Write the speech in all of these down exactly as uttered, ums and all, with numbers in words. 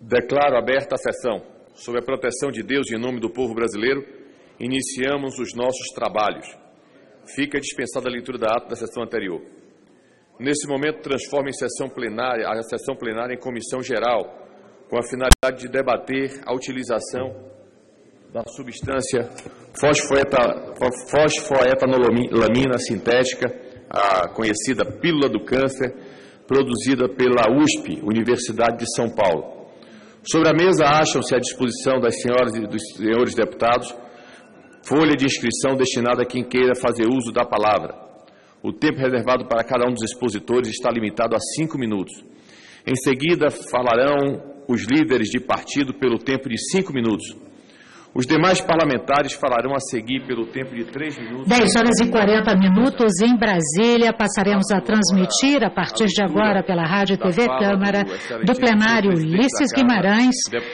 Declaro aberta a sessão. Sob a proteção de Deus e em nome do povo brasileiro, iniciamos os nossos trabalhos. Fica dispensada a leitura da ata da sessão anterior. Nesse momento, transforma em sessão plenária, a sessão plenária em comissão geral, com a finalidade de debater a utilização da substância fosfoetanolamina sintética, a conhecida pílula do câncer, produzida pela U S P, Universidade de São Paulo. Sobre a mesa acham-se à disposição das senhoras e dos senhores deputados folha de inscrição destinada a quem queira fazer uso da palavra. O tempo reservado para cada um dos expositores está limitado a cinco minutos. Em seguida, falarão os líderes de partido pelo tempo de cinco minutos. Os demais parlamentares falarão a seguir pelo tempo de três minutos. dez horas e quarenta minutos em Brasília. Passaremos a transmitir, a partir de agora, pela Rádio e T V Câmara, do plenário Ulisses Guimarães,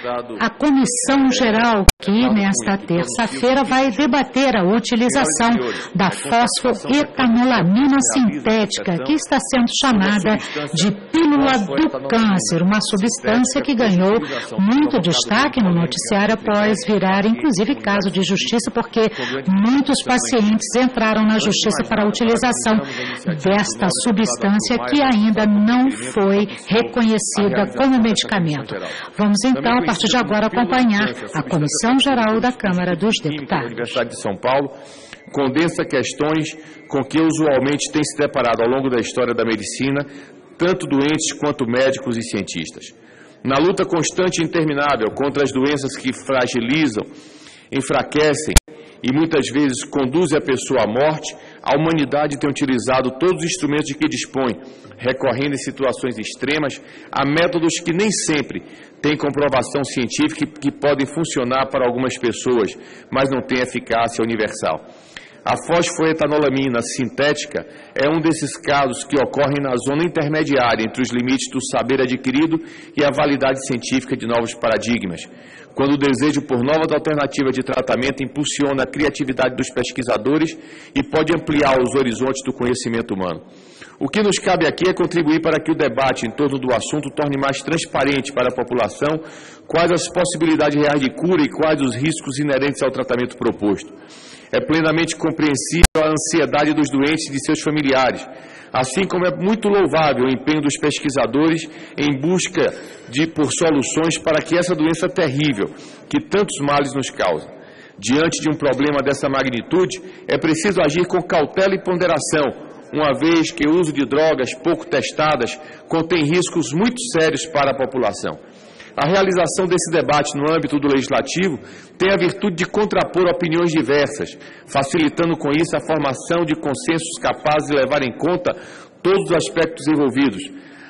a Comissão Geral, que nesta terça-feira vai debater a utilização da fosfoetanolamina sintética, que está sendo chamada de pílula do câncer, uma substância que ganhou muito destaque no noticiário após virar inclusive caso de justiça, porque muitos pacientes entraram na justiça para a utilização desta substância que ainda não foi reconhecida como medicamento. Vamos então, a partir de agora, acompanhar a Comissão Geral da Câmara dos Deputados. A Universidade de São Paulo condensa questões com que usualmente tem se deparado ao longo da história da medicina, tanto doentes quanto médicos e cientistas. Na luta constante e interminável contra as doenças que fragilizam, enfraquecem e muitas vezes conduzem a pessoa à morte, a humanidade tem utilizado todos os instrumentos de que dispõe, recorrendo em situações extremas a métodos que nem sempre têm comprovação científica e que podem funcionar para algumas pessoas, mas não têm eficácia universal. A fosfoetanolamina sintética é um desses casos que ocorrem na zona intermediária entre os limites do saber adquirido e a validade científica de novos paradigmas, quando o desejo por novas alternativas de tratamento impulsiona a criatividade dos pesquisadores e pode ampliar os horizontes do conhecimento humano. O que nos cabe aqui é contribuir para que o debate em torno do assunto torne mais transparente para a população quais as possibilidades reais de cura e quais os riscos inerentes ao tratamento proposto. É plenamente compreensível a ansiedade dos doentes e de seus familiares, assim como é muito louvável o empenho dos pesquisadores em busca de por soluções para que essa doença terrível, que tantos males nos causa. Diante de um problema dessa magnitude, é preciso agir com cautela e ponderação, uma vez que o uso de drogas pouco testadas contém riscos muito sérios para a população. A realização desse debate no âmbito do Legislativo tem a virtude de contrapor opiniões diversas, facilitando com isso a formação de consensos capazes de levar em conta todos os aspectos envolvidos,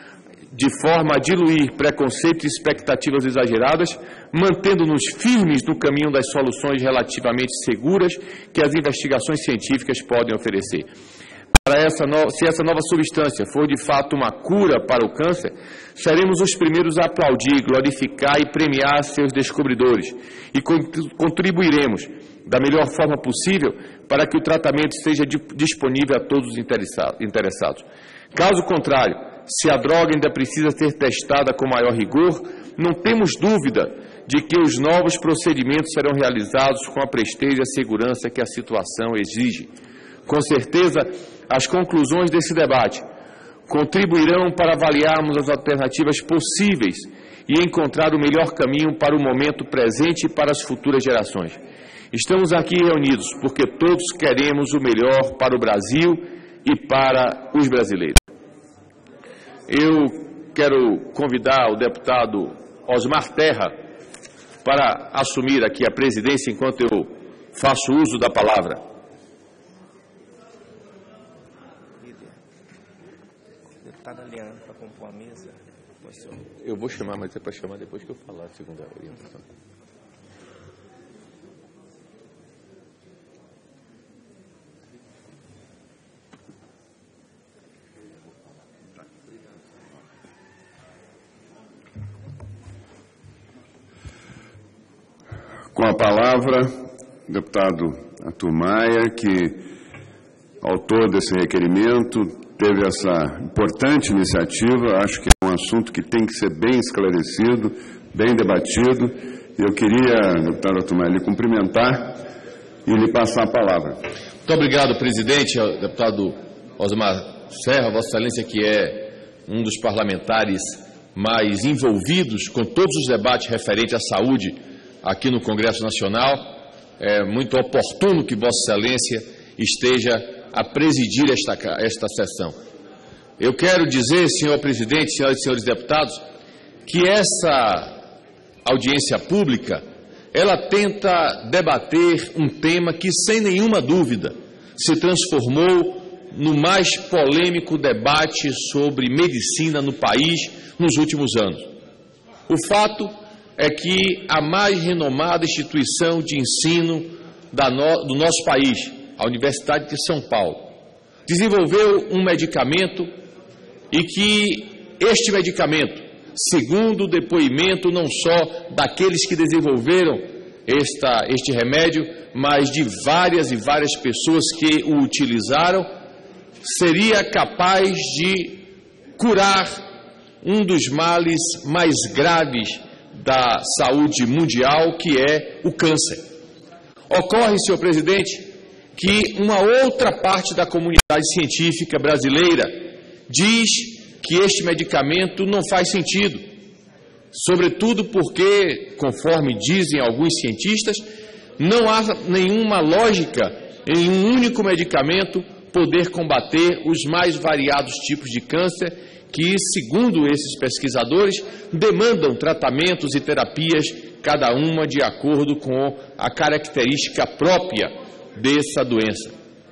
de forma a diluir preconceitos e expectativas exageradas, mantendo-nos firmes no caminho das soluções relativamente seguras que as investigações científicas podem oferecer. Para essa no... Se essa nova substância for de fato uma cura para o câncer, seremos os primeiros a aplaudir, glorificar e premiar seus descobridores e contribuiremos da melhor forma possível para que o tratamento seja disponível a todos os interessados. Caso contrário, se a droga ainda precisa ser testada com maior rigor, não temos dúvida de que os novos procedimentos serão realizados com a presteza e a segurança que a situação exige. Com certeza, as conclusões desse debate contribuirão para avaliarmos as alternativas possíveis e encontrar o melhor caminho para o momento presente e para as futuras gerações. Estamos aqui reunidos porque todos queremos o melhor para o Brasil e para os brasileiros. Eu quero convidar o deputado Osmar Terra para assumir aqui a presidência enquanto eu faço uso da palavra. Para compor a mesa. Eu vou chamar, mas é para chamar depois que eu falar a segunda orientação. Com a palavra, deputado Arthur Maia, que, autor desse requerimento, teve essa importante iniciativa. Acho que é um assunto que tem que ser bem esclarecido, bem debatido. Eu queria, deputado Atumai, lhe cumprimentar e lhe passar a palavra. Muito obrigado, presidente, deputado Osmar Serra, Vossa Excelência, que é um dos parlamentares mais envolvidos com todos os debates referentes à saúde aqui no Congresso Nacional. É muito oportuno que Vossa Excelência esteja a presidir esta, esta sessão. Eu quero dizer, senhor presidente, senhoras e senhores deputados, que essa audiência pública, ela tenta debater um tema que, sem nenhuma dúvida, se transformou no mais polêmico debate sobre medicina no país nos últimos anos. O fato é que a mais renomada instituição de ensino da no, do nosso país, a Universidade de São Paulo, desenvolveu um medicamento e que este medicamento, segundo o depoimento não só daqueles que desenvolveram esta, este remédio, mas de várias e várias pessoas que o utilizaram, seria capaz de curar um dos males mais graves da saúde mundial, que é o câncer. Ocorre, senhor presidente, que uma outra parte da comunidade científica brasileira diz que este medicamento não faz sentido, sobretudo porque, conforme dizem alguns cientistas, não há nenhuma lógica em um único medicamento poder combater os mais variados tipos de câncer que, segundo esses pesquisadores, demandam tratamentos e terapias, cada uma de acordo com a característica própria dessa doença.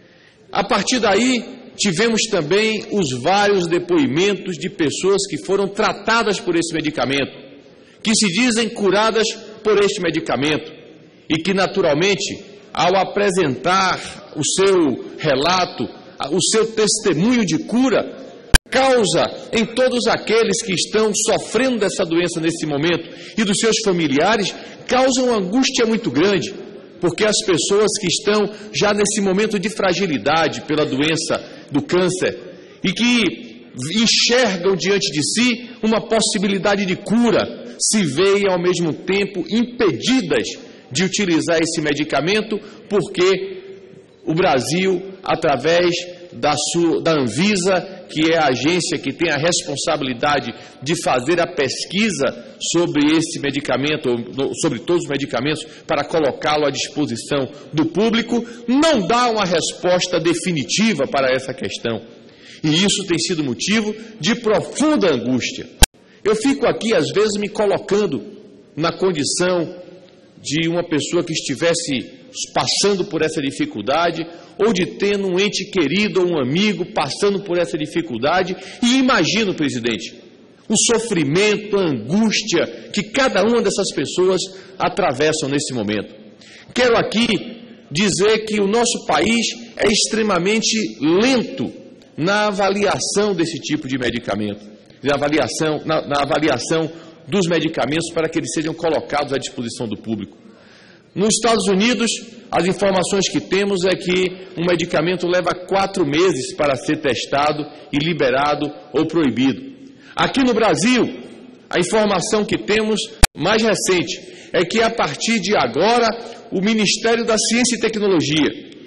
A partir daí, tivemos também os vários depoimentos de pessoas que foram tratadas por esse medicamento, que se dizem curadas por este medicamento e que, naturalmente, ao apresentar o seu relato, o seu testemunho de cura, causa em todos aqueles que estão sofrendo dessa doença nesse momento e dos seus familiares, causa uma angústia muito grande, porque as pessoas que estão já nesse momento de fragilidade pela doença do câncer e que enxergam diante de si uma possibilidade de cura, se veem ao mesmo tempo impedidas de utilizar esse medicamento, porque o Brasil, através da, sua, da Anvisa, que é a agência que tem a responsabilidade de fazer a pesquisa sobre esse medicamento, sobre todos os medicamentos, para colocá-lo à disposição do público, não dá uma resposta definitiva para essa questão. E isso tem sido motivo de profunda angústia. Eu fico aqui, às vezes, me colocando na condição de uma pessoa que estivesse passando por essa dificuldade, ou de tendo um ente querido ou um amigo passando por essa dificuldade, e imagino, presidente, o sofrimento, a angústia que cada uma dessas pessoas atravessam nesse momento. Quero aqui dizer que o nosso país é extremamente lento na avaliação desse tipo de medicamento, na avaliação, na, na avaliação dos medicamentos para que eles sejam colocados à disposição do público. Nos Estados Unidos, as informações que temos é que um medicamento leva quatro meses para ser testado e liberado ou proibido. Aqui no Brasil, a informação que temos mais recente é que, a partir de agora, o Ministério da Ciência e Tecnologia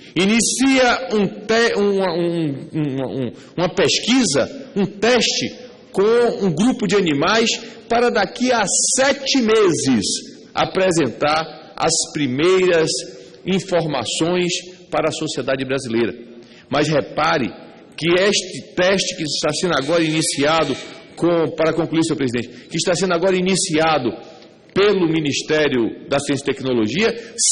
inicia um te, uma, um, uma, uma pesquisa, um teste com um grupo de animais para, daqui a sete meses, apresentar as primeiras informações para a sociedade brasileira. Mas repare que este teste que está sendo agora iniciado, com, para concluir, senhor presidente, que está sendo agora iniciado pelo Ministério da Ciência e Tecnologia,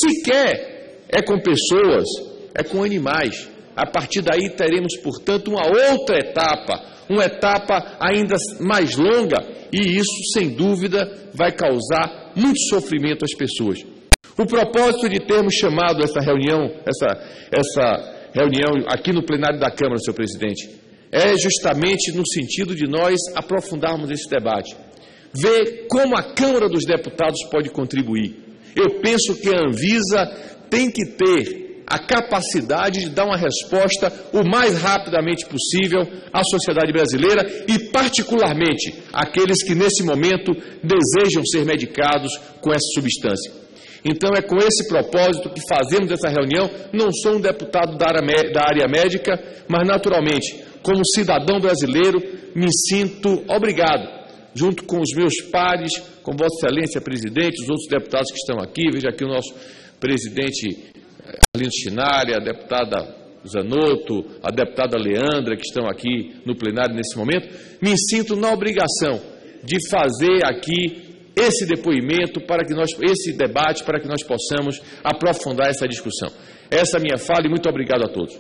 sequer é com pessoas, é com animais. A partir daí teremos, portanto, uma outra etapa, uma etapa ainda mais longa, e isso, sem dúvida, vai causar muito sofrimento às pessoas. O propósito de termos chamado essa reunião, essa, essa reunião aqui no plenário da Câmara, senhor presidente, é justamente no sentido de nós aprofundarmos esse debate, ver como a Câmara dos Deputados pode contribuir. Eu penso que a Anvisa tem que ter a capacidade de dar uma resposta o mais rapidamente possível à sociedade brasileira e, particularmente, àqueles que, nesse momento, desejam ser medicados com essa substância. Então, é com esse propósito que fazemos essa reunião. Não sou um deputado da área, da área médica, mas, naturalmente, como cidadão brasileiro, me sinto obrigado, junto com os meus pares, com Vossa Excelência, presidente, os outros deputados que estão aqui, veja aqui o nosso presidente Arlindo Chinalha, a deputada Zanotto, a deputada Leandra, que estão aqui no plenário nesse momento, me sinto na obrigação de fazer aqui esse depoimento, para que nós, esse debate, para que nós possamos aprofundar essa discussão. Essa é a minha fala e muito obrigado a todos.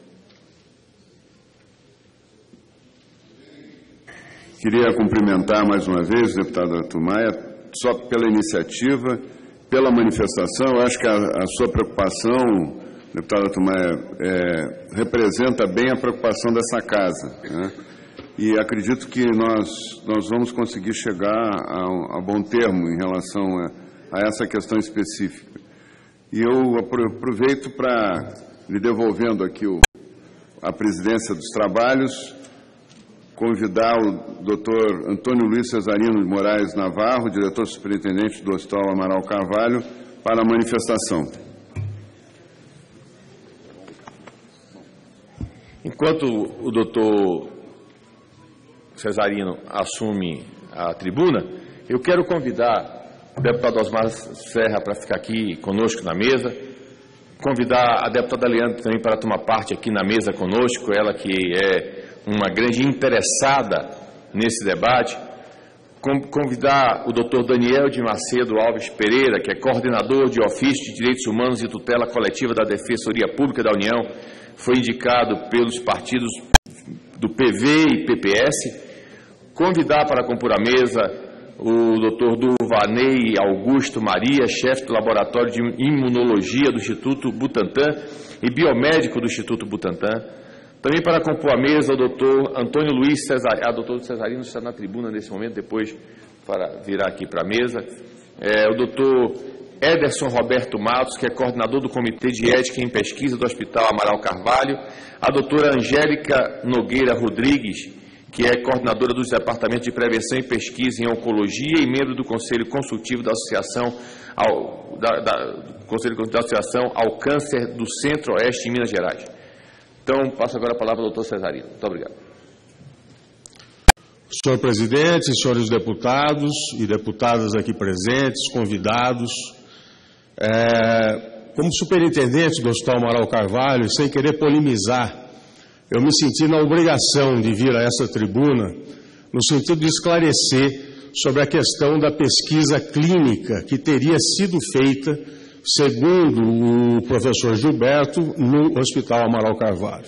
Queria cumprimentar mais uma vez o deputado Atumaia, só pela iniciativa, pela manifestação. Eu acho que a, a sua preocupação, deputado Atumaia, é, representa bem a preocupação dessa casa, né? E acredito que nós, nós vamos conseguir chegar a, a bom termo em relação a, a essa questão específica. E eu aproveito para, lhe devolvendo aqui o, a presidência dos trabalhos, convidar o doutor Antônio Luiz Cesarino de Moraes Navarro, diretor superintendente do Hospital Amaral Carvalho, para a manifestação. Enquanto o doutor Cesarino assume a tribuna, eu quero convidar o deputado Osmar Serra para ficar aqui conosco na mesa, convidar a deputada Leandra também para tomar parte aqui na mesa conosco, ela que é uma grande interessada nesse debate, convidar o doutor Daniel de Macedo Alves Pereira, que é coordenador de ofício de Direitos Humanos e Tutela Coletiva da Defensoria Pública da União, foi indicado pelos partidos do P V e P P S, convidar para compor a mesa o doutor Durvanei Augusto Maria, chefe do Laboratório de Imunologia do Instituto Butantan e biomédico do Instituto Butantan. Também para compor a mesa o doutor Antônio Luiz Cesarino, a doutor Cesarino está na tribuna nesse momento, depois para virar aqui para a mesa. É, o doutor Ederson Roberto Matos, que é coordenador do Comitê de Ética em Pesquisa do Hospital Amaral Carvalho, a doutora Angélica Nogueira Rodrigues, que é coordenadora dos Departamentos de Prevenção e Pesquisa em Oncologia e membro do Conselho Consultivo da Associação ao, da, da, Conselho Consultivo da Associação ao Câncer do Centro-Oeste em Minas Gerais. Então, passo agora a palavra ao doutor Cesarino. Muito obrigado. Senhor presidente, senhores deputados e deputadas aqui presentes, convidados, é, como superintendente do Hospital Amaral Carvalho, sem querer polemizar, eu me senti na obrigação de vir a essa tribuna no sentido de esclarecer sobre a questão da pesquisa clínica que teria sido feita, segundo o professor Gilberto, no Hospital Amaral Carvalho.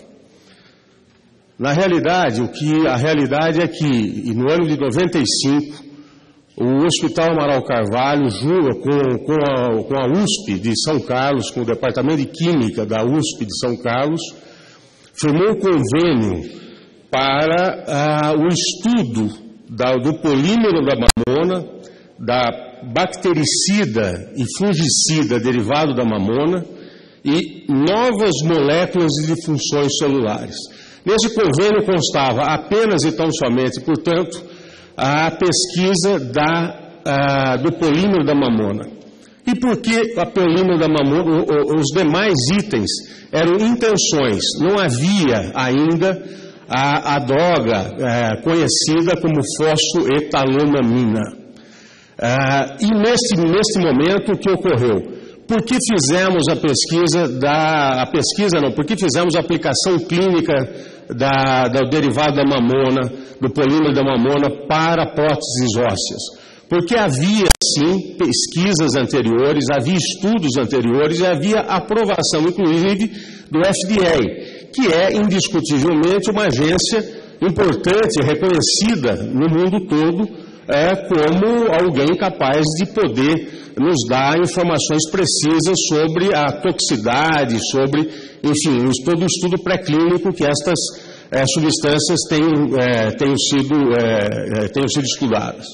Na realidade, o que a realidade é que, no ano de noventa e cinco, o Hospital Amaral Carvalho, junto com, com, a, com a U S P de São Carlos, com o Departamento de Química da U S P de São Carlos, firmou um convênio para ah, o estudo da, do polímero da mamona, da bactericida e fungicida derivado da mamona e novas moléculas de funções celulares. Nesse convênio constava apenas e tão somente, portanto, a pesquisa da, a, do polímero da mamona. E por que a polímero da mamona? O, os demais itens eram intenções, não havia ainda a, a droga é, conhecida como fosfoetalonamina. Ah, e nesse, nesse momento, o que ocorreu? Por que fizemos a pesquisa da... A pesquisa não, por que fizemos a aplicação clínica da, do derivado da mamona, do polímero da mamona para próteses ósseas? Porque havia, sim, pesquisas anteriores, havia estudos anteriores e havia aprovação, inclusive, do F D A, que é, indiscutivelmente, uma agência importante, reconhecida no mundo todo, é como alguém capaz de poder nos dar informações precisas sobre a toxicidade, sobre, enfim, todo o estudo pré-clínico que estas é, substâncias tenham, é, tenham, sido, é, tenham sido estudadas.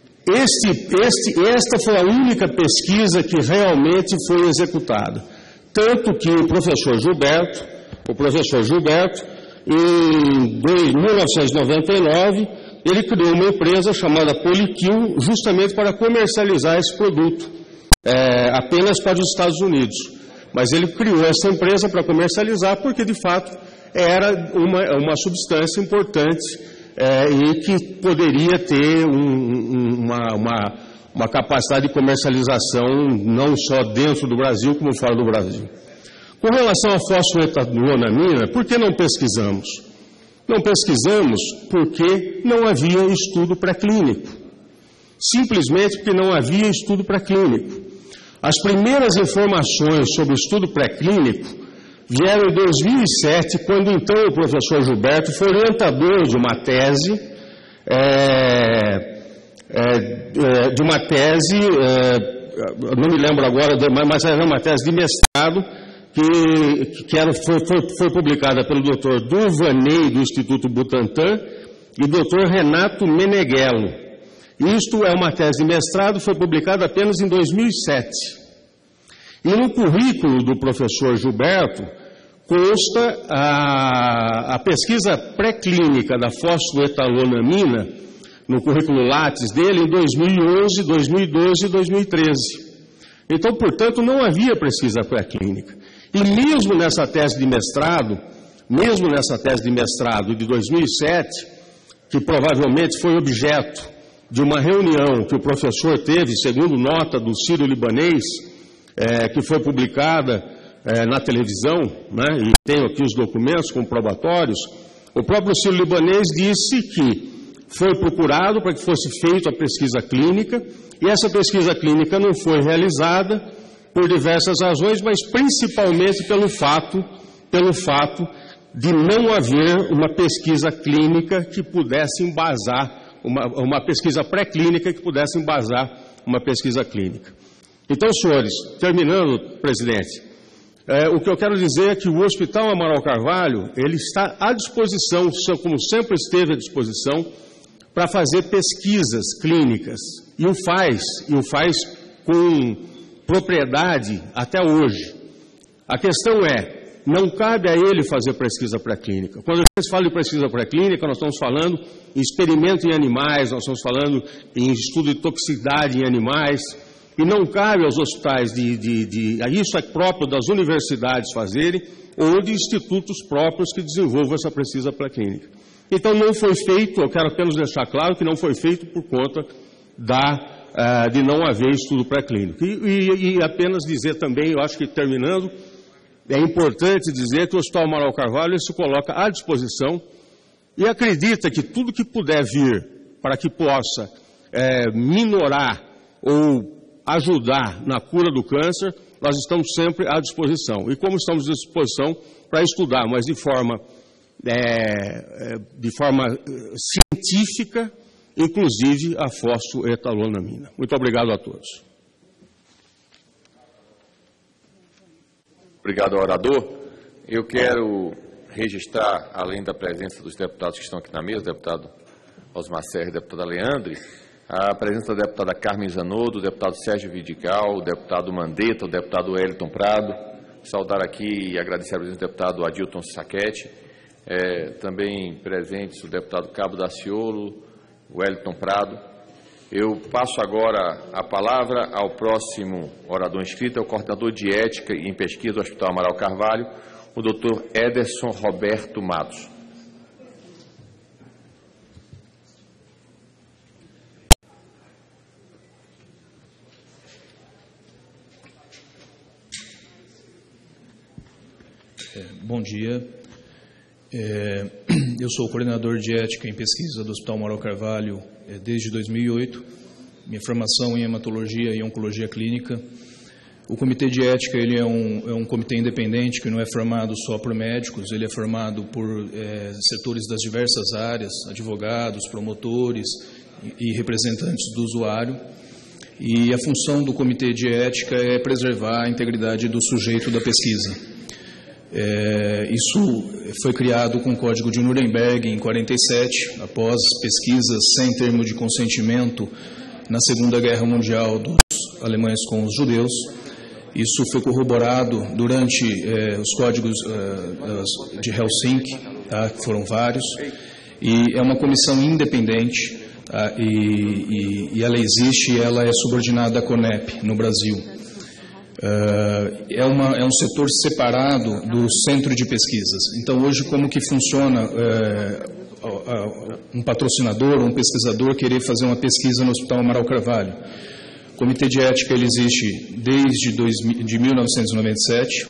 Este, este, esta foi a única pesquisa que realmente foi executada. Tanto que o professor Gilberto, o professor Gilberto, em mil novecentos e noventa e nove, ele criou uma empresa chamada Poliquil, justamente para comercializar esse produto, é, apenas para os Estados Unidos. Mas ele criou essa empresa para comercializar porque, de fato, era uma, uma substância importante é, e que poderia ter um, um, uma, uma, uma capacidade de comercialização não só dentro do Brasil, como fora do Brasil. Com relação à fosfoetanonamina, por que não pesquisamos? Não pesquisamos porque não havia estudo pré-clínico. Simplesmente porque não havia estudo pré-clínico. As primeiras informações sobre o estudo pré-clínico vieram em dois mil e sete, quando então o professor Gilberto foi orientador de uma tese, é, é, de uma tese, é, não me lembro agora, mas era uma tese de mestrado, que, que era, foi, foi, foi publicada pelo doutor Dulvanei, do Instituto Butantan, e doutor Renato Meneghello. Isto é uma tese de mestrado, foi publicada apenas em dois mil e sete. E no currículo do professor Gilberto consta a, a pesquisa pré-clínica da fosfoetalonamina, no currículo Lattes dele, em dois mil e onze, dois mil e doze e dois mil e treze. Então, portanto, não havia pesquisa pré-clínica. E mesmo nessa tese de mestrado, mesmo nessa tese de mestrado de dois mil e sete, que provavelmente foi objeto de uma reunião que o professor teve, segundo nota do Sírio-Libanês, é, que foi publicada é, na televisão, né, e tenho aqui os documentos comprobatórios, o próprio Sírio-Libanês disse que foi procurado para que fosse feita a pesquisa clínica, e essa pesquisa clínica não foi realizada por diversas razões, mas principalmente pelo fato, pelo fato de não haver uma pesquisa clínica que pudesse embasar, uma, uma pesquisa pré-clínica que pudesse embasar uma pesquisa clínica. Então, senhores, terminando, presidente, é, o que eu quero dizer é que o Hospital Amaral Carvalho, ele está à disposição, como sempre esteve à disposição, para fazer pesquisas clínicas, e o faz, e o faz com propriedade até hoje. A questão é, não cabe a ele fazer pesquisa pré-clínica. Quando a gente fala de pesquisa pré-clínica, nós estamos falando em experimento em animais, nós estamos falando em estudo de toxicidade em animais, e não cabe aos hospitais, de, de, de, isso é próprio das universidades fazerem, ou de institutos próprios que desenvolvam essa pesquisa pré-clínica. Então não foi feito, eu quero apenas deixar claro que não foi feito por conta da Uh, de não haver estudo pré-clínico. E, e, e apenas dizer também, eu acho que terminando, é importante dizer que o Hospital Amaral Carvalho se coloca à disposição e acredita que tudo que puder vir para que possa é, minorar ou ajudar na cura do câncer, nós estamos sempre à disposição. E como estamos à disposição para estudar, mas de forma, é, de forma científica, inclusive a fosfoetalonamina. Muito obrigado a todos. Obrigado, orador. Eu quero registrar, além da presença dos deputados que estão aqui na mesa, o deputado Osmar Serra e a deputada Leandre, a presença da deputada Carmen Zanotto, do deputado Sérgio Vidigal, o deputado Mandetta, o deputado Wellington Prado. Saudar aqui e agradecer a presença do deputado Adilton Sacchetti, é, também presentes o deputado Cabo Daciolo, Wellington Prado. Eu passo agora a palavra ao próximo orador inscrito, é o coordenador de Ética e em Pesquisa do Hospital Amaral Carvalho, o doutor Ederson Roberto Matos. É, bom dia. É, eu sou o coordenador de Ética em Pesquisa do Hospital Amaral Carvalho é, desde dois mil e oito. Minha formação em Hematologia e Oncologia Clínica. O Comitê de Ética ele é, um, é um comitê independente que não é formado só por médicos, ele é formado por é, setores das diversas áreas, advogados, promotores e, e representantes do usuário. E a função do Comitê de Ética é preservar a integridade do sujeito da pesquisa. É, isso foi criado com o Código de Nuremberg em quarenta e sete, após pesquisas sem termo de consentimento na Segunda Guerra Mundial dos alemães com os judeus. Isso foi corroborado durante eh, os códigos eh, de Helsinki, tá, que foram vários, e é uma comissão independente, tá, e, e, e ela existe e ela é subordinada à CONEP no Brasil. Uh, é, uma, é um setor separado do centro de pesquisas. Então, hoje, como que funciona uh, uh, uh, um patrocinador ou um pesquisador querer fazer uma pesquisa no Hospital Amaral Carvalho? O Comitê de Ética ele existe desde dois, de mil novecentos e noventa e sete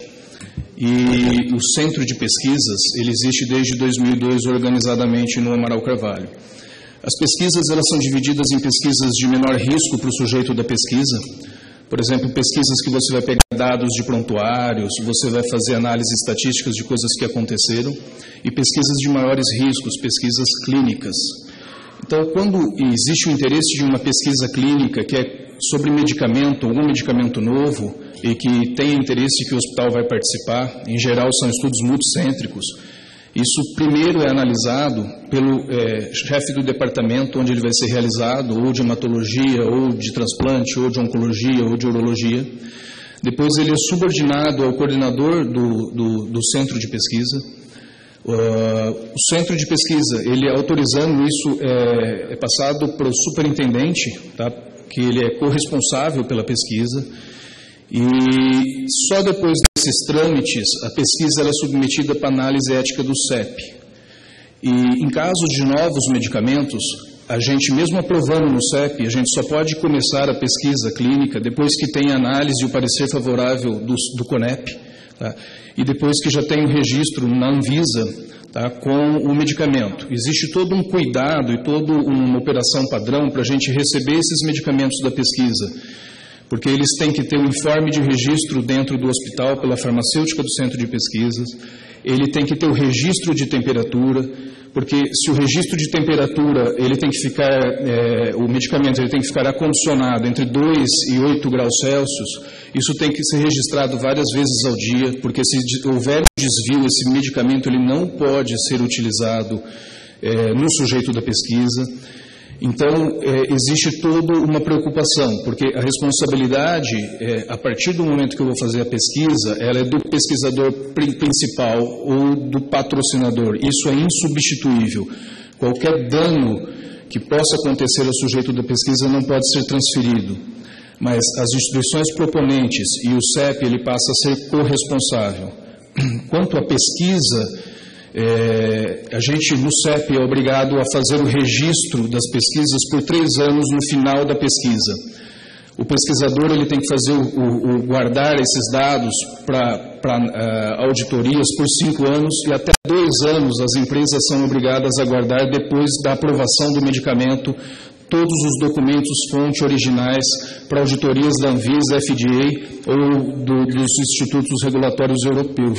e o Centro de Pesquisas ele existe desde dois mil e dois organizadamente no Amaral Carvalho. As pesquisas elas são divididas em pesquisas de menor risco para o sujeito da pesquisa. Por exemplo, pesquisas que você vai pegar dados de prontuários, você vai fazer análises estatísticas de coisas que aconteceram, e pesquisas de maiores riscos, pesquisas clínicas. Então, quando existe o interesse de uma pesquisa clínica que é sobre medicamento, algum medicamento novo, e que tem interesse que o hospital vai participar, em geral são estudos multicêntricos, isso primeiro é analisado pelo é, chefe do departamento onde ele vai ser realizado, ou de hematologia, ou de transplante, ou de oncologia, ou de urologia. Depois ele é subordinado ao coordenador do, do, do centro de pesquisa. Uh, o centro de pesquisa, ele autorizando isso, é, é passado para o superintendente, tá? Que ele é corresponsável pela pesquisa. E só depois desses trâmites, a pesquisa ela é submetida para análise ética do C E P. E em caso de novos medicamentos, a gente, mesmo aprovando no C E P, a gente só pode começar a pesquisa clínica depois que tem a análise e o parecer favorável do, do CONEP, tá? E depois que já tem o registro na Anvisa, tá, com o medicamento. Existe todo um cuidado e toda uma operação padrão para a gente receber esses medicamentos da pesquisa, porque eles têm que ter um informe de registro dentro do hospital pela farmacêutica do centro de pesquisas, ele tem que ter o registro de temperatura, porque se o registro de temperatura, ele tem que ficar, é, o medicamento ele tem que ficar acondicionado entre dois e oito graus Celsius, isso tem que ser registrado várias vezes ao dia, porque se houver desvio, esse medicamento ele não pode ser utilizado é, no sujeito da pesquisa. Então, é, existe toda uma preocupação, porque a responsabilidade, é, a partir do momento que eu vou fazer a pesquisa, ela é do pesquisador principal ou do patrocinador. Isso é insubstituível. Qualquer dano que possa acontecer ao sujeito da pesquisa não pode ser transferido. Mas as instituições proponentes e o C E P, ele passa a ser corresponsável. Quanto à pesquisa, É, a gente no C E P é obrigado a fazer o registro das pesquisas por três anos no final da pesquisa. O pesquisador ele tem que fazer o, o, o guardar esses dados para uh, auditorias por cinco anos e até dois anos as empresas são obrigadas a guardar depois da aprovação do medicamento todos os documentos fonte originais para auditorias da Anvisa, F D A ou do, dos institutos regulatórios europeus.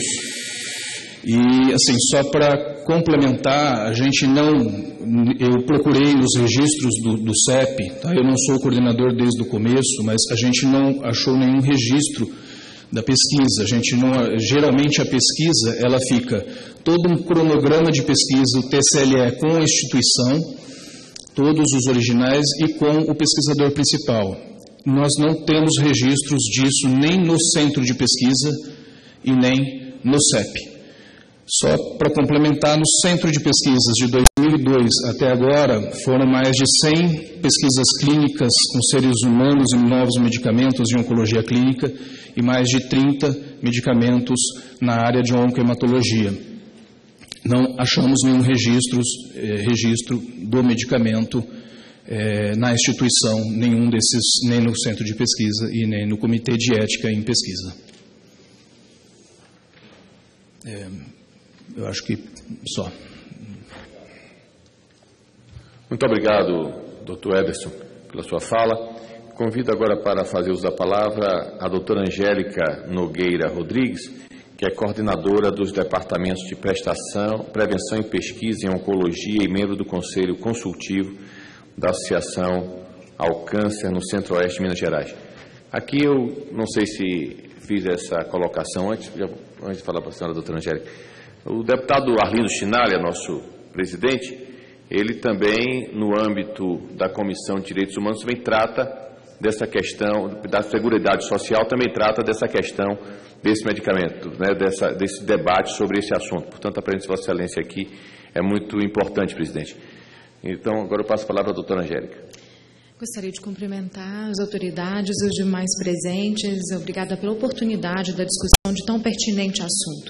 E, assim, só para complementar, a gente não... Eu procurei os registros do, do C E P, tá? Eu não sou o coordenador desde o começo, mas a gente não achou nenhum registro da pesquisa. A gente não... Geralmente a pesquisa, ela fica todo um cronograma de pesquisa, o T C L E com a instituição, todos os originais e com o pesquisador principal. Nós não temos registros disso nem no centro de pesquisa e nem no C E P. Só para complementar, no Centro de Pesquisas de dois mil e dois até agora, foram mais de cem pesquisas clínicas com seres humanos e novos medicamentos de oncologia clínica e mais de trinta medicamentos na área de oncohematologia. Não achamos nenhum registro, eh, registro do medicamento eh, na instituição, nenhum desses, nem no Centro de Pesquisa e nem no Comitê de Ética em Pesquisa. É, Eu acho que só. Muito obrigado, doutor Ederson, pela sua fala. Convido agora para fazer uso da palavra a doutora Angélica Nogueira Rodrigues, que é coordenadora dos departamentos de prestação, prevenção e pesquisa em oncologia e membro do Conselho Consultivo da Associação ao Câncer no Centro-Oeste de Minas Gerais. Aqui eu não sei se fiz essa colocação antes, já, antes de falar para a senhora doutora Angélica. O deputado Arlindo Chinalha, nosso presidente, ele também, no âmbito da Comissão de Direitos Humanos, também trata dessa questão da Seguridade Social, também trata dessa questão desse medicamento, né, dessa, desse debate sobre esse assunto. Portanto, a presença de Vossa Excelência aqui é muito importante, presidente. Então, agora eu passo a palavra à doutora Angélica. Gostaria de cumprimentar as autoridades e os demais presentes. Obrigada pela oportunidade da discussão de tão pertinente assunto.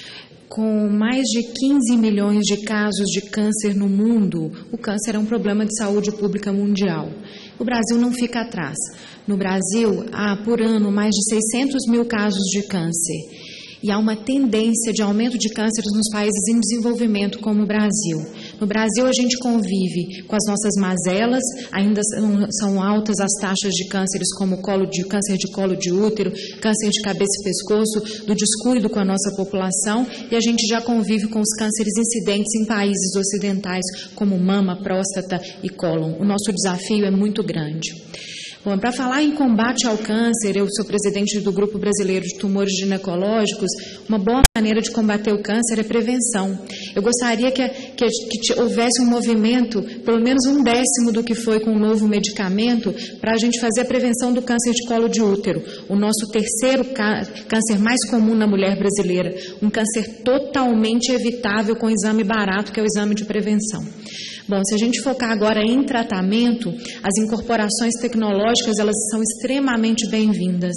Com mais de quinze milhões de casos de câncer no mundo, o câncer é um problema de saúde pública mundial. O Brasil não fica atrás. No Brasil, há por ano mais de seiscentos mil casos de câncer. E há uma tendência de aumento de cânceres nos países em desenvolvimento, como o Brasil. No Brasil, a gente convive com as nossas mazelas, ainda são, são altas as taxas de cânceres, como colo de, câncer de colo de útero, câncer de cabeça e pescoço, do descuido com a nossa população, e a gente já convive com os cânceres incidentes em países ocidentais, como mama, próstata e cólon. O nosso desafio é muito grande. Bom, para falar em combate ao câncer, eu sou presidente do Grupo Brasileiro de Tumores Ginecológicos. Uma boa maneira de combater o câncer é prevenção. Eu gostaria que, que, que houvesse um movimento, pelo menos um décimo do que foi com o novo medicamento, para a gente fazer a prevenção do câncer de colo de útero, o nosso terceiro câncer mais comum na mulher brasileira, um câncer totalmente evitável com exame barato, que é o exame de prevenção. Bom, se a gente focar agora em tratamento, as incorporações tecnológicas, elas são extremamente bem-vindas.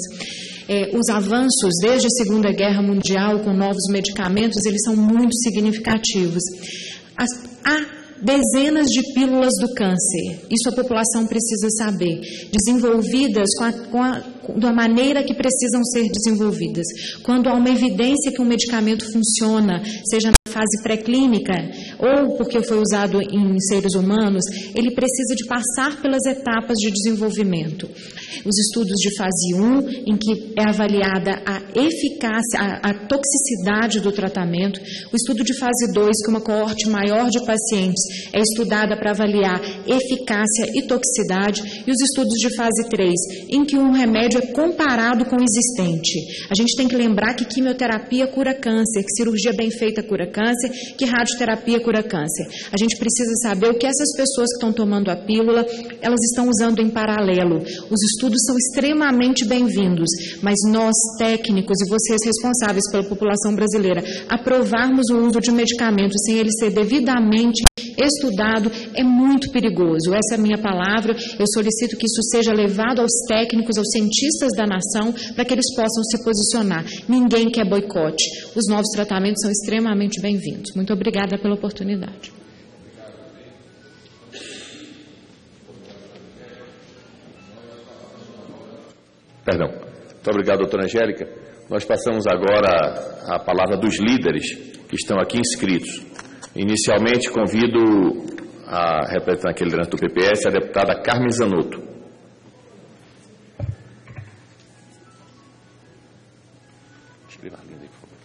É, os avanços desde a Segunda Guerra Mundial com novos medicamentos, eles são muito significativos. As, há dezenas de pílulas do câncer, isso a população precisa saber, desenvolvidas com a, com a, da maneira que precisam ser desenvolvidas. Quando há uma evidência que um medicamento funciona, seja na fase pré-clínica ou porque foi usado em seres humanos, ele precisa de passar pelas etapas de desenvolvimento. Os estudos de fase um, em que é avaliada a eficácia, a, a toxicidade do tratamento. O estudo de fase dois, que uma coorte maior de pacientes é estudada para avaliar eficácia e toxicidade. E os estudos de fase três, em que um remédio é comparado com o existente. A gente tem que lembrar que quimioterapia cura câncer, que cirurgia bem feita cura câncer, que radioterapia cura câncer. A gente precisa saber o que essas pessoas que estão tomando a pílula, elas estão usando em paralelo. Os estudos são extremamente bem-vindos, mas nós, técnicos e vocês responsáveis pela população brasileira, aprovarmos o uso de medicamentos sem ele ser devidamente estudado é muito perigoso. Essa é a minha palavra. Eu solicito que isso seja levado aos técnicos, aos cientistas da nação, para que eles possam se posicionar. Ninguém quer boicote. Os novos tratamentos são extremamente bem-vindos. Muito obrigada pela oportunidade. Perdão. Muito obrigado, doutora Angélica. Nós passamos agora a palavra dos líderes que estão aqui inscritos. Inicialmente, convido a representante aqui liderança do P P S, a deputada Carmen Zanotto. Escreva a linha aí, por favor.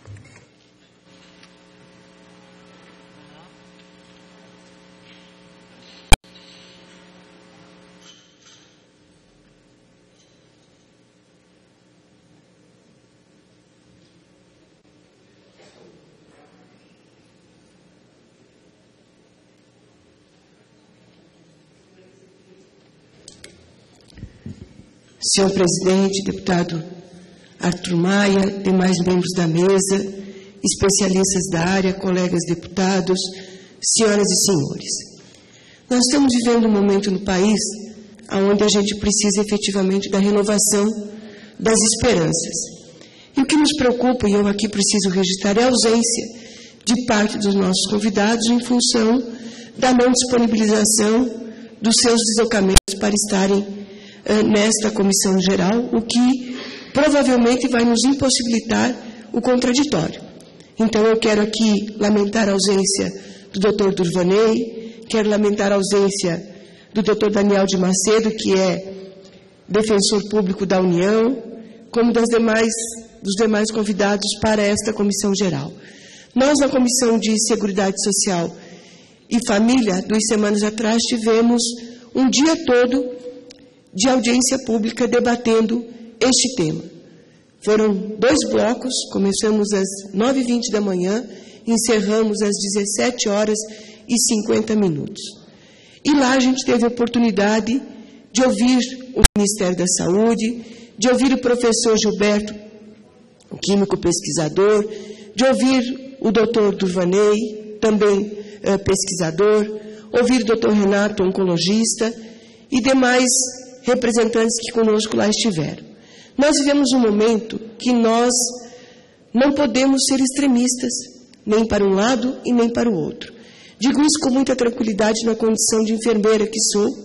Senhor presidente, deputado Arthur Maia, demais membros da mesa, especialistas da área, colegas deputados, senhoras e senhores. Nós estamos vivendo um momento no país onde a gente precisa efetivamente da renovação das esperanças. E o que nos preocupa, e eu aqui preciso registrar, é a ausência de parte dos nossos convidados em função da não disponibilização dos seus deslocamentos para estarem nesta comissão geral, o que provavelmente vai nos impossibilitar o contraditório. Então, eu quero aqui lamentar a ausência do doutor Durvaney, quero lamentar a ausência do doutor Daniel de Macedo, que é defensor público da União, como das demais, dos demais convidados para esta comissão geral. Nós, na Comissão de Seguridade Social e Família, duas semanas atrás, tivemos um dia todo de audiência pública debatendo este tema. Foram dois blocos, começamos às nove e vinte da manhã, encerramos às dezessete horas e cinquenta minutos. E lá a gente teve a oportunidade de ouvir o Ministério da Saúde, de ouvir o professor Gilberto, o químico pesquisador, de ouvir o doutor Durvaney, também eh, pesquisador, ouvir o doutor Renato, oncologista, e demais representantes que conosco lá estiveram. Nós vivemos um momento que nós não podemos ser extremistas, nem para um lado e nem para o outro. Digo isso com muita tranquilidade na condição de enfermeira que sou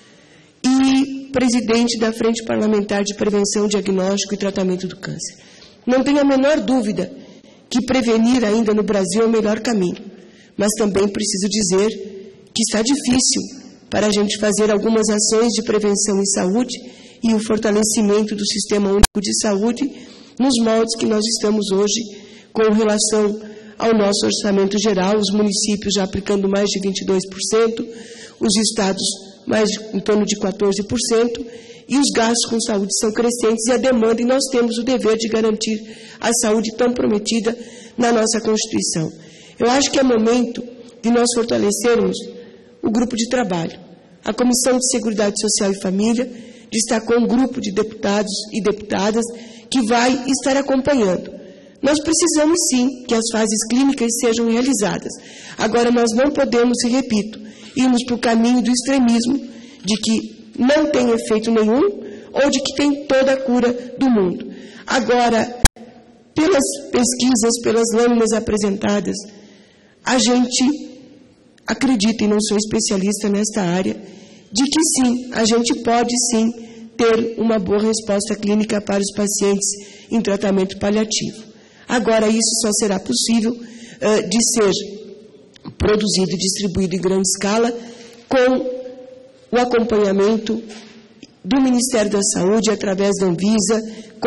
e presidente da Frente Parlamentar de Prevenção, Diagnóstico e Tratamento do Câncer. Não tenho a menor dúvida que prevenir ainda no Brasil é o melhor caminho, mas também preciso dizer que está difícil para a gente fazer algumas ações de prevenção em saúde e o fortalecimento do Sistema Único de Saúde nos moldes que nós estamos hoje com relação ao nosso orçamento geral, os municípios já aplicando mais de vinte e dois por cento, os estados mais em torno de quatorze por cento, e os gastos com saúde são crescentes e a demanda, e nós temos o dever de garantir a saúde tão prometida na nossa Constituição. Eu acho que é momento de nós fortalecermos o grupo de trabalho. A Comissão de Seguridade Social e Família destacou um grupo de deputados e deputadas que vai estar acompanhando. Nós precisamos, sim, que as fases clínicas sejam realizadas. Agora, nós não podemos, e repito, irmos para o caminho do extremismo, de que não tem efeito nenhum, ou de que tem toda a cura do mundo. Agora, pelas pesquisas, pelas lâminas apresentadas, a gente acredita, e não sou especialista nesta área, de que sim, a gente pode sim ter uma boa resposta clínica para os pacientes em tratamento paliativo. Agora, isso só será possível uh, de ser produzido e distribuído em grande escala com o acompanhamento do Ministério da Saúde, através da Anvisa,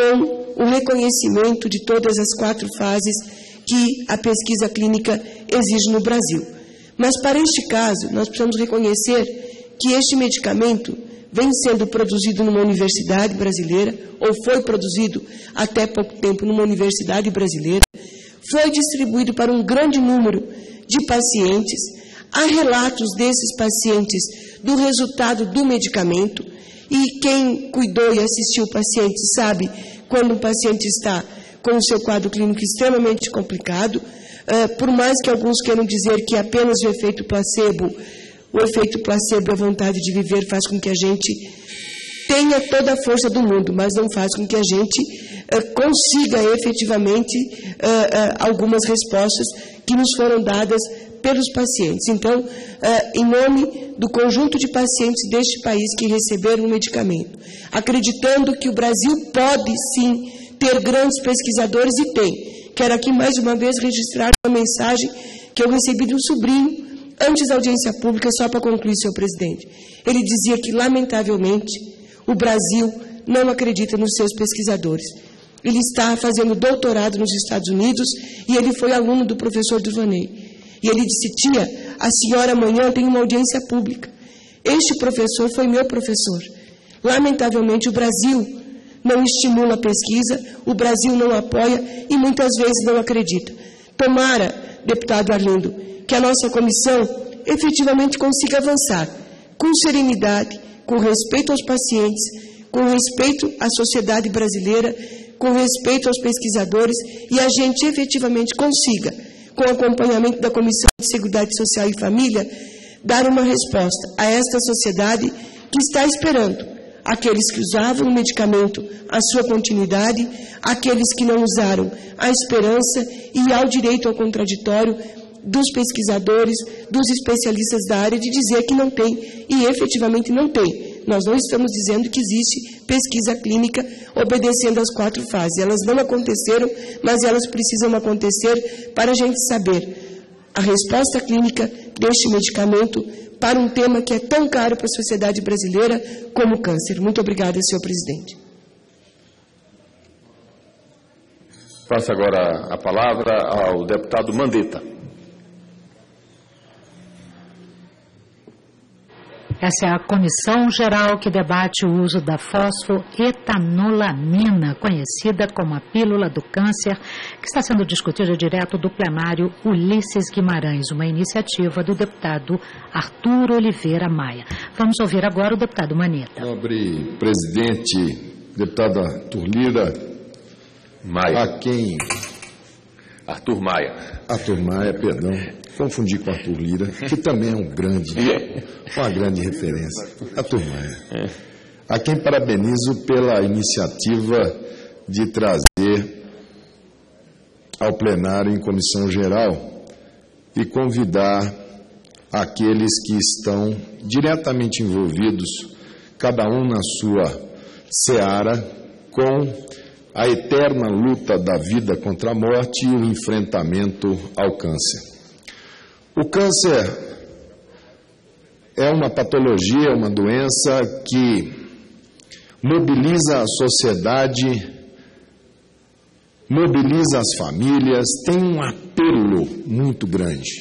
com o reconhecimento de todas as quatro fases que a pesquisa clínica exige no Brasil. Mas, para este caso, nós precisamos reconhecer que este medicamento vem sendo produzido numa universidade brasileira, ou foi produzido até pouco tempo numa universidade brasileira, foi distribuído para um grande número de pacientes. Há relatos desses pacientes do resultado do medicamento, e quem cuidou e assistiu o paciente sabe quando um paciente está com o seu quadro clínico extremamente complicado, uh, por mais que alguns queiram dizer que apenas o efeito placebo, o efeito placebo, a vontade de viver, faz com que a gente tenha toda a força do mundo, mas não faz com que a gente uh, consiga efetivamente uh, uh, algumas respostas que nos foram dadas pelos pacientes. Então, uh, em nome do conjunto de pacientes deste país que receberam o medicamento, acreditando que o Brasil pode, sim, ter grandes pesquisadores, e tem. Quero aqui, mais uma vez, registrar uma mensagem que eu recebi de um sobrinho, antes da audiência pública, só para concluir, senhor presidente. Ele dizia que, lamentavelmente, o Brasil não acredita nos seus pesquisadores. Ele está fazendo doutorado nos Estados Unidos e ele foi aluno do professor Durvaney. E ele disse: tia, a senhora amanhã tem uma audiência pública. Este professor foi meu professor. Lamentavelmente, o Brasil não estimula a pesquisa, o Brasil não apoia e muitas vezes não acredita. Tomara, deputado Arlindo, que a nossa comissão efetivamente consiga avançar com serenidade, com respeito aos pacientes, com respeito à sociedade brasileira, com respeito aos pesquisadores, e a gente efetivamente consiga, com o acompanhamento da Comissão de Seguridade Social e Família, dar uma resposta a esta sociedade que está esperando aqueles que usavam o medicamento, a sua continuidade, aqueles que não usaram, a esperança, e ao direito ao contraditório dos pesquisadores, dos especialistas da área, de dizer que não tem, e efetivamente não tem. Nós não estamos dizendo que existe pesquisa clínica obedecendo às quatro fases. Elas não aconteceram, mas elas precisam acontecer para a gente saber a resposta clínica deste medicamento para um tema que é tão caro para a sociedade brasileira como o câncer. Muito obrigada, senhor presidente. Passo agora a palavra ao deputado Mandetta. Essa é a comissão geral que debate o uso da fosfoetanolamina, conhecida como a pílula do câncer, que está sendo discutida direto do plenário Ulisses Guimarães, uma iniciativa do deputado Arthur Oliveira Maia. Vamos ouvir agora o deputado Maneta. Nobre presidente, deputada Arthur Lira, Maia. A quem... Arthur Maia. Arthur Maia, perdão. Confundi com Arthur Lira, que também é um grande, uma grande referência. Arthur Maia. A quem parabenizo pela iniciativa de trazer ao plenário em comissão geral e convidar aqueles que estão diretamente envolvidos, cada um na sua seara, com a eterna luta da vida contra a morte e o enfrentamento ao câncer. O câncer é uma patologia, uma doença que mobiliza a sociedade, mobiliza as famílias, tem um apelo muito grande.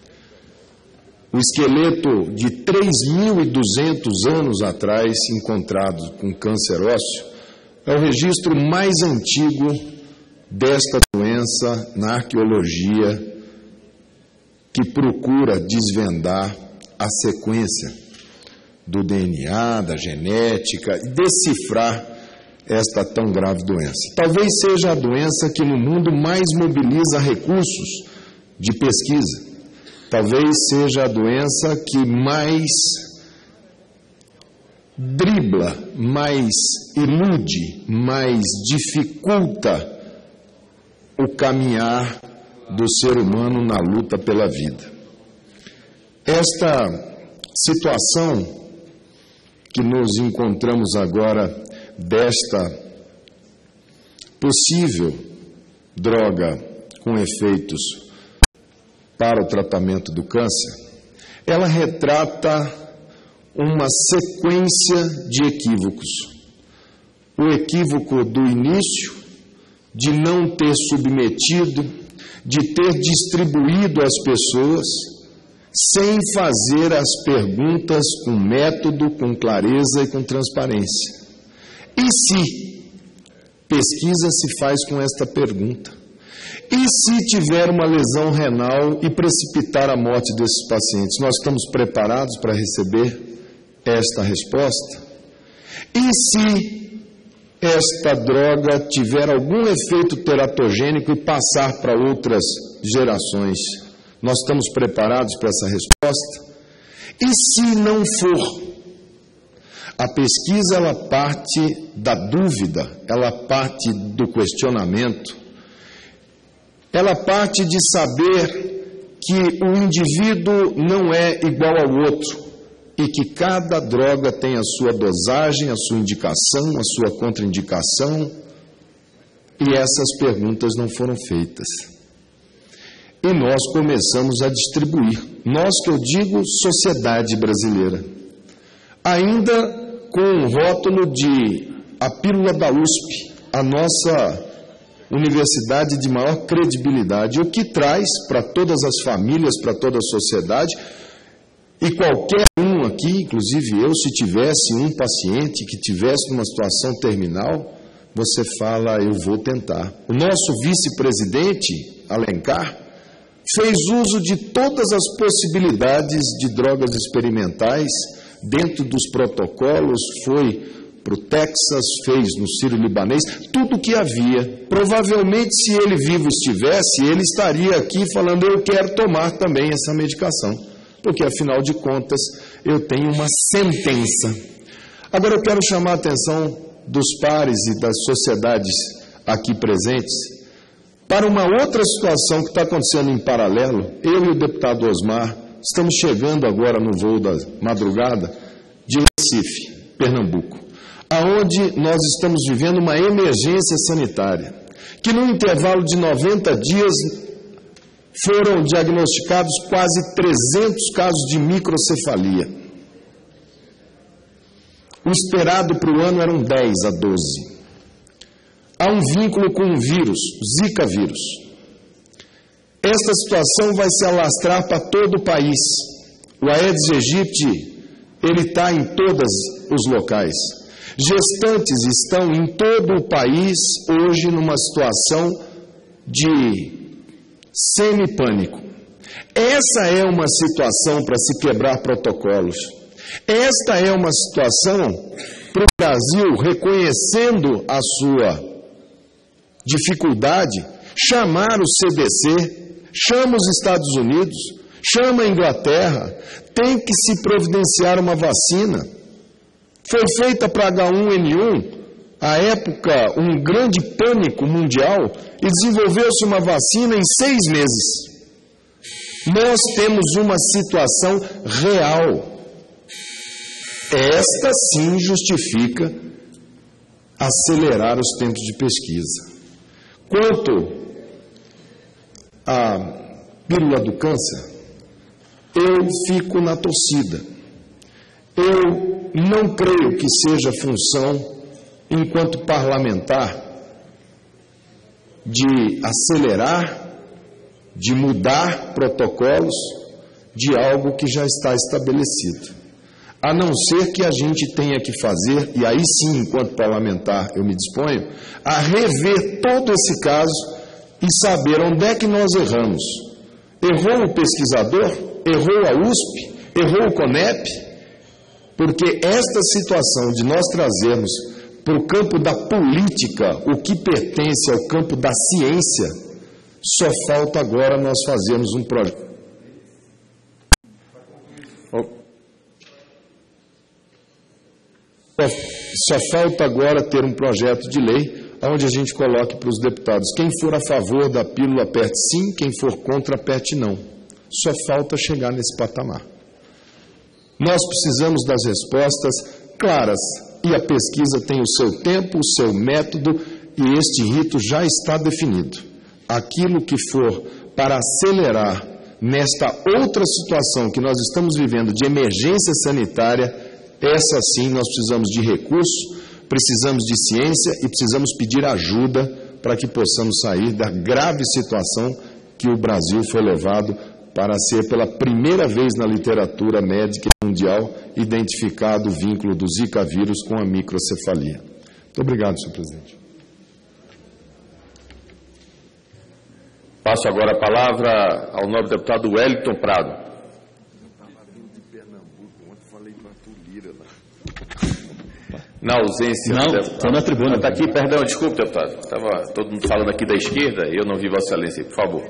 O esqueleto de três mil e duzentos anos atrás, encontrado com câncer ósseo, é o registro mais antigo desta doença na arqueologia, que procura desvendar a sequência do D N A, da genética, e decifrar esta tão grave doença. Talvez seja a doença que no mundo mais mobiliza recursos de pesquisa. Talvez seja a doença que mais dribla, mais ilude, mais dificulta o caminhar do ser humano na luta pela vida. Esta situação que nos encontramos agora desta possível droga com efeitos para o tratamento do câncer, ela retrata uma sequência de equívocos. O equívoco do início, de não ter submetido, de ter distribuído as pessoas, sem fazer as perguntas com método, com clareza e com transparência. E se pesquisa se faz com esta pergunta? E se tiver uma lesão renal e precipitar a morte desses pacientes, nós estamos preparados para receber esta resposta? E se esta droga tiver algum efeito teratogênico e passar para outras gerações, nós estamos preparados para essa resposta? E se não for? A pesquisa, ela parte da dúvida, ela parte do questionamento, ela parte de saber que o indivíduo não é igual ao outro e que cada droga tem a sua dosagem, a sua indicação, a sua contraindicação, e essas perguntas não foram feitas. E nós começamos a distribuir, nós que eu digo sociedade brasileira, ainda com o rótulo de a pílula da U S P, a nossa universidade de maior credibilidade, o que traz para todas as famílias, para toda a sociedade, e qualquer um aqui, inclusive eu, se tivesse um paciente que tivesse numa situação terminal, você fala, eu vou tentar. O nosso vice-presidente, Alencar, fez uso de todas as possibilidades de drogas experimentais dentro dos protocolos, foi para o Texas, fez no Sírio-Libanês, tudo o que havia. Provavelmente, se ele vivo estivesse, ele estaria aqui falando, eu quero tomar também essa medicação, porque, afinal de contas, eu tenho uma sentença. Agora, eu quero chamar a atenção dos pares e das sociedades aqui presentes para uma outra situação que está acontecendo em paralelo. Eu e o deputado Osmar estamos chegando agora no voo da madrugada de Recife, Pernambuco, aonde nós estamos vivendo uma emergência sanitária, que no intervalo de noventa dias foram diagnosticados quase trezentos casos de microcefalia. O esperado para o ano eram dez a doze. Há um vínculo com o vírus, Zika vírus. Esta situação vai se alastrar para todo o país. O Aedes aegypti ele está em todos os locais. Gestantes estão em todo o país hoje numa situação de semi-pânico. Essa é uma situação para se quebrar protocolos. Esta é uma situação para o Brasil, reconhecendo a sua dificuldade, chamar o C D C, chama os Estados Unidos, chama a Inglaterra, tem que se providenciar uma vacina. Foi feita para H um N um, à época, um grande pânico mundial, e desenvolveu-se uma vacina em seis meses. Nós temos uma situação real. Esta sim justifica acelerar os tempos de pesquisa. Quanto à pílula do câncer, eu fico na torcida. Eu não creio que seja função, enquanto parlamentar, de acelerar, de mudar protocolos de algo que já está estabelecido. A não ser que a gente tenha que fazer, e aí sim, enquanto parlamentar, eu me disponho, a rever todo esse caso e saber onde é que nós erramos. Errou o pesquisador? Errou a U S P? Errou o CONEP? Porque esta situação de nós trazermos para o campo da política o que pertence ao campo da ciência, só falta agora nós fazermos um projeto. Só falta agora ter um projeto de lei onde a gente coloque para os deputados: quem for a favor da pílula aperte sim, quem for contra aperte não. Só falta chegar nesse patamar. Nós precisamos das respostas claras, e a pesquisa tem o seu tempo, o seu método, e este rito já está definido. Aquilo que for para acelerar nesta outra situação que nós estamos vivendo de emergência sanitária, essa sim nós precisamos de recursos, precisamos de ciência e precisamos pedir ajuda para que possamos sair da grave situação que o Brasil foi levado para ser pela primeira vez na literatura médica mundial identificado o vínculo do Zika vírus com a microcefalia. Muito obrigado, senhor presidente. Passo agora a palavra ao nobre deputado Wellington Prado. Na ausência... Não, estou na tribuna. Está aqui, perdão, desculpe, deputado. Estava todo mundo falando aqui da esquerda e eu não vi Vossa Excelência. Por favor.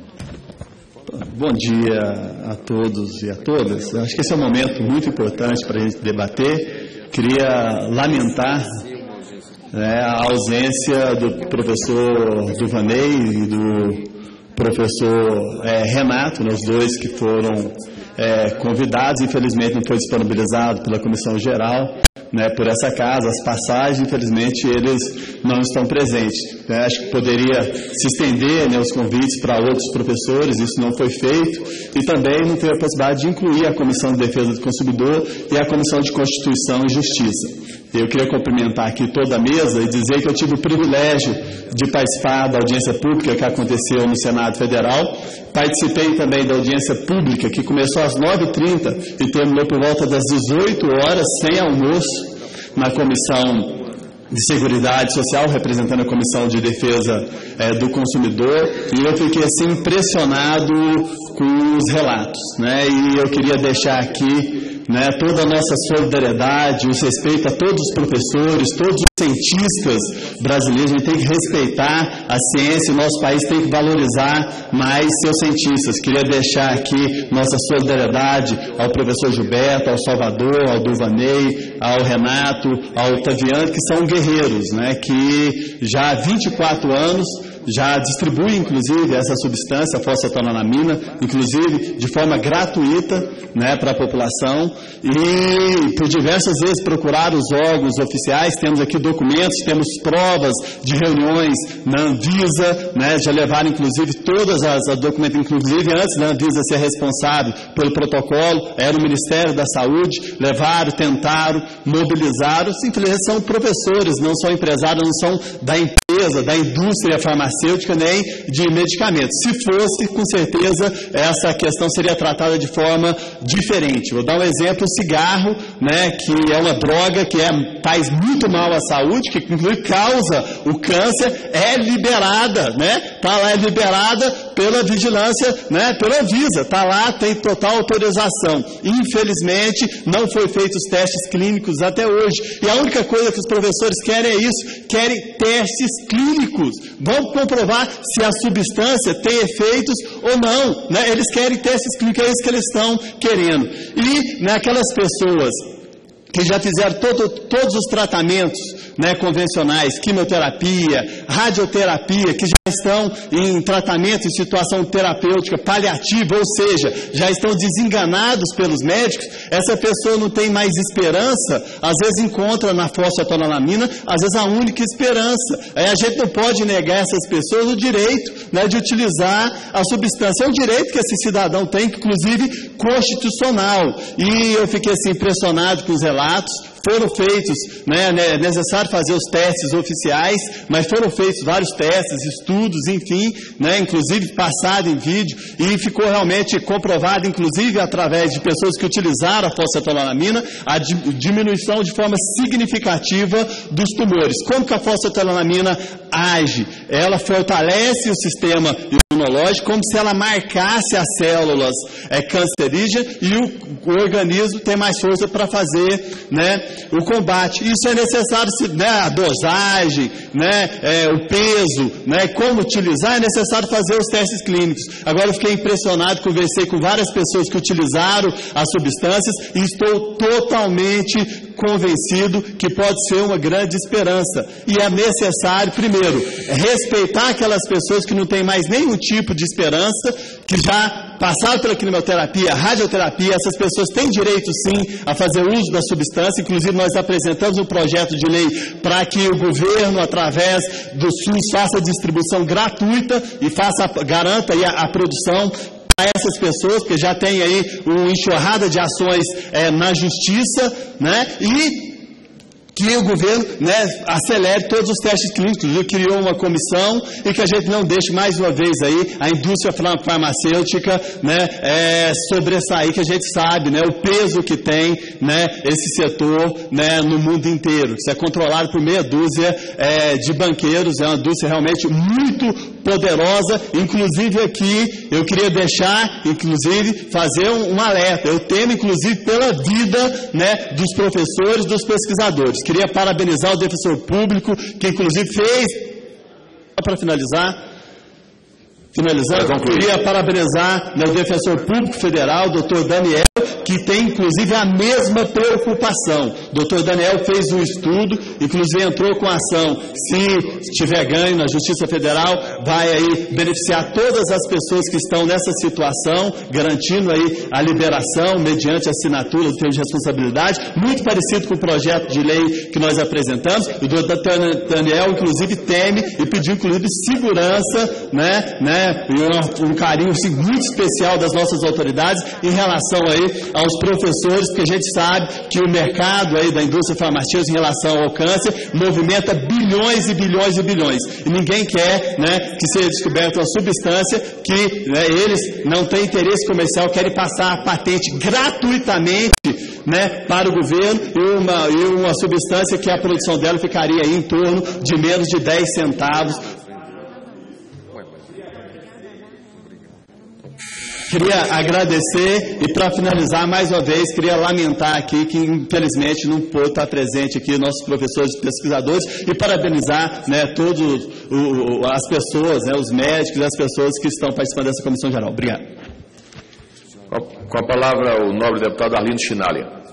Bom dia a todos e a todas. Eu acho que esse é um momento muito importante para a gente debater. Queria lamentar, né, a ausência do professor Duvanei e do professor é, Renato, né, os dois que foram é, convidados. Infelizmente não foi disponibilizado pela Comissão Geral, né, por essa casa, as passagens, infelizmente eles não estão presentes. Né? Acho que poderia se estender, né, os convites para outros professores, isso não foi feito, e também não teve a possibilidade de incluir a Comissão de Defesa do Consumidor e a Comissão de Constituição e Justiça. Eu queria cumprimentar aqui toda a mesa e dizer que eu tive o privilégio de participar da audiência pública que aconteceu no Senado Federal. Participei também da audiência pública que começou às nove e trinta e terminou por volta das dezoito horas, sem almoço, na Comissão de Seguridade Social, representando a Comissão de Defesa é, do Consumidor, e eu fiquei assim impressionado com os relatos, né? E eu queria deixar aqui, né, toda a nossa solidariedade, os respeito a todos os professores, todos os cientistas brasileiros. A gente tem que respeitar a ciência, o nosso país tem que valorizar mais seus cientistas. Queria deixar aqui nossa solidariedade ao professor Gilberto, ao Salvador, ao Duvanei, ao Renato, ao Otaviano, que são guerreiros, né, que já há vinte e quatro anos já distribui, inclusive, essa substância, a fosfetanonamina, inclusive de forma gratuita, né, para a população, e por diversas vezes procurar os órgãos oficiais. Temos aqui documentos, temos provas de reuniões na Anvisa, né, já levaram, inclusive, todas as, as documentos, inclusive antes da Anvisa ser responsável pelo protocolo, era o Ministério da Saúde, levaram, tentaram, mobilizaram. Simplesmente são professores, não são empresários, não são da empresa, da indústria farmacêutica, farmacêutica nem de medicamentos. Se fosse, com certeza, essa questão seria tratada de forma diferente. Vou dar um exemplo, o cigarro, né, que é uma droga que é, faz muito mal à saúde, que inclusive causa o câncer, é liberada, né? Está lá, é liberada pela vigilância, né, pela Anvisa, está lá, tem total autorização. Infelizmente, não foi feitos os testes clínicos até hoje. E a única coisa que os professores querem é isso, querem testes clínicos. Vamos comprovar se a substância tem efeitos ou não, né? Eles querem testes clínicos, é isso que eles estão querendo. E naquelas pessoas que já fizeram todo, todos os tratamentos, né, convencionais, quimioterapia, radioterapia, que já estão em tratamento, em situação terapêutica paliativa, ou seja, já estão desenganados pelos médicos, essa pessoa não tem mais esperança, às vezes encontra na fosfetanolamina, às vezes a única esperança. Aí a gente não pode negar a essas pessoas o direito, né, de utilizar a substância. É um direito que esse cidadão tem, inclusive constitucional. E eu fiquei assim, impressionado com os relatos. Foram feitos, né, é necessário fazer os testes oficiais, mas foram feitos vários testes, estudos, enfim, né, inclusive passado em vídeo, e ficou realmente comprovado, inclusive através de pessoas que utilizaram a fosfetanolamina, a diminuição de forma significativa dos tumores. Como que a fosfetanolamina age? Ela fortalece o sistema imunológico, como se ela marcasse as células é, cancerígenas, e o, o organismo tem mais força para fazer, né, o combate. Isso é necessário, né, a dosagem, né, é, o peso, né, como utilizar, é necessário fazer os testes clínicos. Agora eu fiquei impressionado, conversei com várias pessoas que utilizaram as substâncias e estou totalmente convencido que pode ser uma grande esperança. E é necessário, primeiro, respeitar aquelas pessoas que não têm mais nenhum tipo de esperança, que já passaram pela quimioterapia, radioterapia. Essas pessoas têm direito sim a fazer uso da substância. Inclusive nós apresentamos um projeto de lei para que o governo, através do SUS, faça a distribuição gratuita e faça, garanta aí a, a produção a essas pessoas, que já tem aí uma enxurrada de ações é, na justiça, né? E que o governo, né, acelere todos os testes clínicos. Ele criou uma comissão e que a gente não deixe mais uma vez aí a indústria farmacêutica, né, é, sobressair, que a gente sabe, né, o peso que tem, né, esse setor, né, no mundo inteiro. Isso é controlado por meia dúzia é, de banqueiros, é uma indústria realmente muito poderosa. Inclusive aqui eu queria deixar, inclusive, fazer um, um alerta. Eu temo, inclusive, pela vida, né, dos professores, dos pesquisadores. Queria parabenizar o defensor público, que inclusive fez, para finalizar, finalizar, queria parabenizar, né, o defensor público federal, doutor Daniel, que tem inclusive a mesma preocupação. O doutor Daniel fez um estudo, inclusive entrou com ação. Se tiver ganho na Justiça Federal, vai aí beneficiar todas as pessoas que estão nessa situação, garantindo aí a liberação mediante assinatura do termo de responsabilidade, muito parecido com o projeto de lei que nós apresentamos. O doutor Daniel, inclusive, teme e pediu, inclusive, segurança, né, né, e um, um carinho assim, muito especial das nossas autoridades em relação aí aos professores, porque a gente sabe que o mercado aí da indústria farmacêutica em relação ao câncer movimenta bilhões e bilhões e bilhões. E ninguém quer, né, que seja descoberta uma substância que, né, eles não têm interesse comercial, querem passar a patente gratuitamente, né, para o governo, e uma, e uma substância que a produção dela ficaria aí em torno de menos de dez centavos. Queria agradecer e, para finalizar, mais uma vez, queria lamentar aqui que, infelizmente, não pôde estar presente aqui nossos professores e pesquisadores, e parabenizar, né, todas as pessoas, né, os médicos e as pessoas que estão participando dessa comissão geral. Obrigado. Com a palavra, o nobre deputado Arlindo Chinalha.